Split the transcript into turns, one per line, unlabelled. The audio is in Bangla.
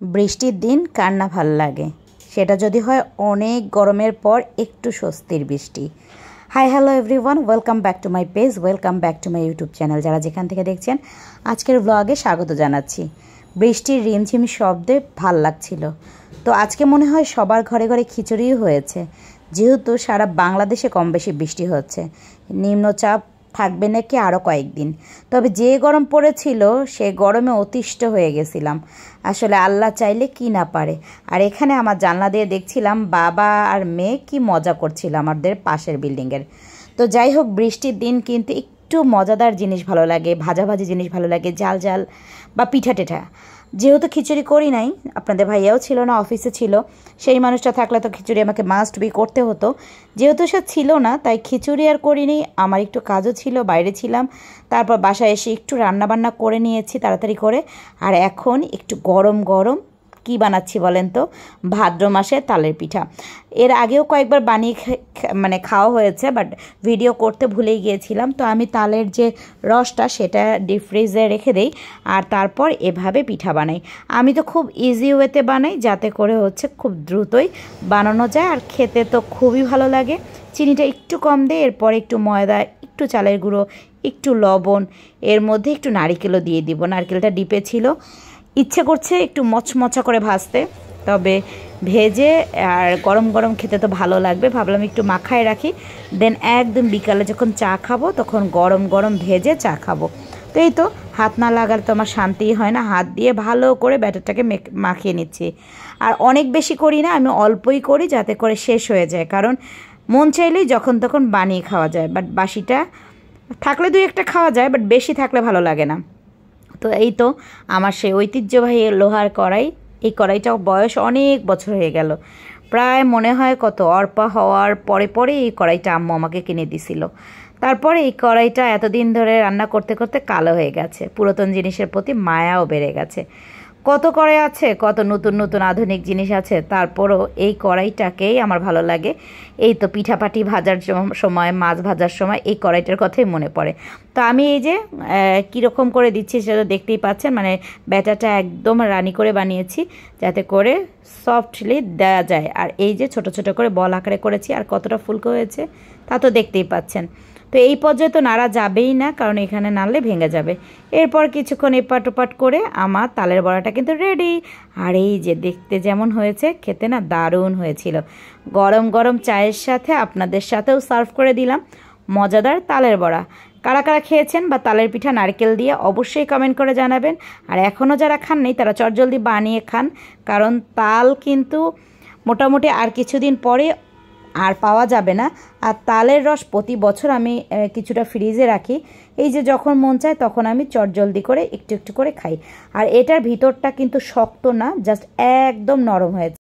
বৃষ্টির দিন কার না ভাল লাগে, সেটা যদি হয় অনেক গরমের পর একটু স্বস্তির বৃষ্টি। Hi hello everyone, welcome back to my page, welcome back to my YouTube channel. যারা যেখান থেকে দেখছেন আজকের ব্লগে স্বাগত জানাচ্ছি। বৃষ্টির রিমঝিম শব্দে ভাল লাগছিল। তো আজকে মনে হয় সবার ঘরে ঘরে খিচুড়িও হয়েছে, যেহেতু সারা বাংলাদেশে কম বেশি বৃষ্টি হচ্ছে। নিম্নচাপ থাকবে নাকি আরও কয়েকদিন। তবে যে গরম পড়েছিল সে গরমে অতিষ্ঠ হয়ে গেছিলাম। আসলে আল্লাহ চাইলে কি না পারে। আর এখানে আমার জানলা দিয়ে দেখছিলাম বাবা আর মেয়ে কি মজা করছিল আমাদের পাশের বিল্ডিংয়ের। তো যাই হোক, বৃষ্টির দিন কিন্তু একটু মজাদার জিনিস ভালো লাগে, ভাজাভাজি জিনিস ভালো লাগে, ঝাল ঝাল বা পিঠা টেঠা। যেহেতু খিচুড়ি করি নাই, আপনাদের ভাইয়াও ছিল না, অফিসে ছিল, সেই মানুষটা থাকলে তো খিচুড়ি আমাকে মাস্ট বি করতে হতো। যেহেতু সে ছিল না তাই খিচুড়ি আর করিনি। আমার একটু কাজও ছিল, বাইরে ছিলাম। তারপর বাসায় এসে একটু রান্নাবান্না করে নিয়েছি তাড়াতাড়ি করে। আর এখন একটু গরম গরম কী বানাচ্ছি বলেন তো? ভাদ্র মাসে তালের পিঠা। এর আগেও কয়েকবার বানিয়ে খাওয়া হয়েছে, বাট ভিডিও করতে ভুলেই গিয়েছিলাম। তো আমি তালের যে রসটা সেটা ডিপ ফ্রিজে রেখে দেই, আর তারপর এভাবে পিঠা বানাই। আমি তো খুব ইজি ওয়েতে বানাই, যাতে করে হচ্ছে খুব দ্রুতই বানানো যায়, আর খেতে তো খুবই ভালো লাগে। চিনিটা একটু কম দিই, এরপর একটু ময়দা, একটু চালের গুঁড়ো, একটু লবণ, এর মধ্যে একটু নারিকেলও দিয়ে দিব। নারকেলটা ডিপে ছিল, ইচ্ছে করছে একটু মচমচা করে ভাজতে, তবে ভেজে আর গরম গরম খেতে তো ভালো লাগবে। ভাবলাম একটু মাখায় রাখি, দেন একদম বিকালে যখন চা খাবো তখন গরম গরম ভেজে চা খাবো। তো এই তো, হাত না লাগালে তো আমার শান্তিই হয় না। হাত দিয়ে ভালো করে ব্যাটারটাকে মাখিয়ে নিচ্ছি। আর অনেক বেশি করি না, আমি অল্পই করি, যাতে করে শেষ হয়ে যায়। কারণ মন চাইলেই যখন তখন বানিয়ে খাওয়া যায়, বাট বাসিটা থাকলে দুই একটা খাওয়া যায়, বাট বেশি থাকলে ভালো লাগে না। তো এই তো আমার সেই ঐতিহ্যবাহী লোহার কড়াই। এই কড়াইটাও বয়স অনেক বছর হয়ে গেল, প্রায় মনে হয় কত অর্পা হওয়ার পরে পরে এই কড়াইটা আম্মু আমাকে কিনে দিছিল। তারপরে এই কড়াইটা এতদিন ধরে রান্না করতে করতে কালো হয়ে গেছে। পুরাতন জিনিসের প্রতি মায়াও বেড়ে গেছে। কত কড়াই আছে, কত নতুন নতুন আধুনিক জিনিস আছে, তারপরও এই কড়াইটাকেই আমার ভালো লাগে। এই তো পিঠাপাটি ভাজার সময়, মাছ ভাজার সময় এই কড়াইটার কথাই মনে পড়ে। তো আমি এই যে কীরকম করে দিচ্ছি সেটা দেখতেই পাচ্ছেন। ব্যাটারটা একদম রানি করে বানিয়েছি, যাতে করে সফটলি দেওয়া যায়। আর এই যে ছোট ছোট করে বল আকারে করেছি, আর কতটা ফুলকো হয়েছে তা তো দেখতেই পাচ্ছেন। তো এই পর্যায়ে তো নাড়া যাবেই না, কারণ এখানে নাড়লে ভেঙে যাবে। এরপর কিছুক্ষণ এপাট ওপাট করে আমার তালের বড়াটা কিন্তু রেডি। আর এই যে দেখতে যেমন হয়েছে, খেতে না দারুণ হয়েছিল। গরম গরম চায়ের সাথে আপনাদের সাথেও সার্ভ করে দিলাম মজাদার তালের বড়া। কারা কারা খেয়েছেন বা তালের পিঠা নারকেল দিয়ে অবশ্যই কমেন্ট করে জানাবেন। আর এখনও যারা খাননি তারা চটজলদি বানিয়ে খান, কারণ তাল কিন্তু মোটামুটি আর কিছুদিন পরে আর পাওয়া যাবে না। আর তালের রস প্রতি বছর আমি কিছুটা ফ্রিজে রাখি। এই যে যখন মন চায় তখন আমি চটজলদি করে একটু একটু করে খাই। আর এটার ভিতরটা কিন্তু শক্ত না, জাস্ট একদম নরম হয়েছে।